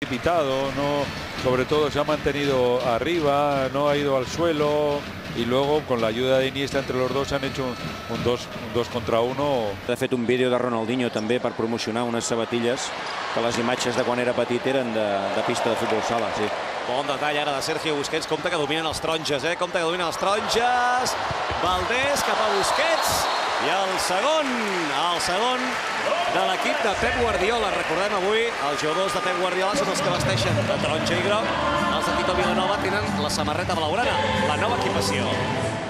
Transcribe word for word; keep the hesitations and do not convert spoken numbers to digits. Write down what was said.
precipitado, no, sobre todo se ha mantenido arriba, no ha ido al suelo. Y luego, con la ayuda de Iniesta entre los dos, han hecho un, un, dos, un dos contra uno. Ha fet un vídeo de Ronaldinho també per promocionar unes sabatilles que les imatges de quan era petit eren de, de pista de futbol sala, sí. Bon detall ara de Sergio Busquets. Compte que dominen els taronges, eh? Compte que dominen els taronges. Valdés cap a Busquets. I el segon, el segon de l'equip de Pep Guardiola. Recordem avui, els jugadors de Pep Guardiola són els que vesteixen de taronja i groc. Els de Tito Vilanova tenen la samarreta blaugrana, la nova equipació.